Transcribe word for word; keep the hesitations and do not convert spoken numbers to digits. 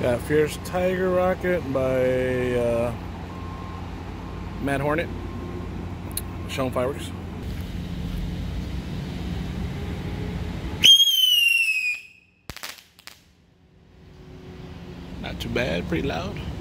Got Fierce Tiger Rocket by uh, Mad Hornet. Showing fireworks. Not too bad, pretty loud.